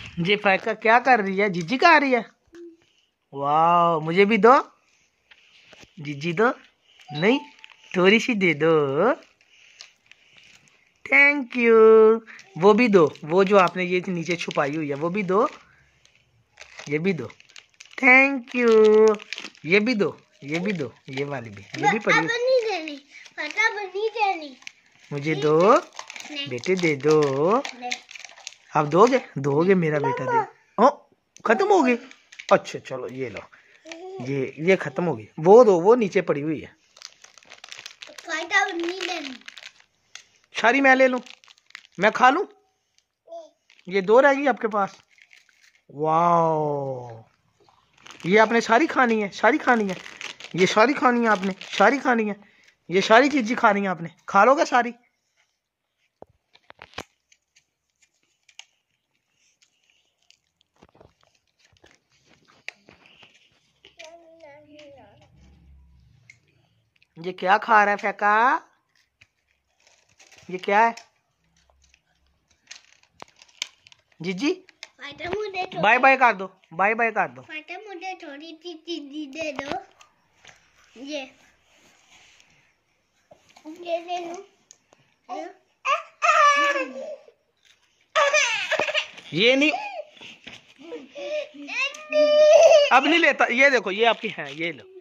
ये फैका क्या कर रही है? जीजी खा रही है। वाह, मुझे भी दो। जीजी दो। नहीं, थोड़ी सी दे दो। Thank you. वो भी दो, वो जो आपने ये नीचे छुपाई हुई है वो भी दो। ये भी दो। Thank you. ये भी दो, ये भी दो, ये वाली भी, ये भी पड़ी। नहीं देनी, नहीं देनी। मुझे दो बेटे, दे दो। आप दोगे? दोगे मेरा बेटा? दे। ओ, खत्म हो गई। अच्छा चलो ये लो, ये खत्म हो गई। वो दो, वो नीचे पड़ी हुई है। नहीं देनी। सारी मैं ले लूं? मैं खा लूं? ये दो रहेगी आपके पास। वाह, ये आपने सारी खानी है? सारी खानी है? ये सारी खानी है आपने? सारी खानी है? ये सारी चीजें खानी है आपने? खा लोगे सारी? ये क्या खा रहा है फैका? ये क्या है? जीजी बाय बाय कर दो, बाय बाय कर दो। मुझे थोड़ी सी चीज़ दे दो। ये ले लूं। ये नहीं, अब नहीं लेता। ये देखो, ये आपकी है, ये लो।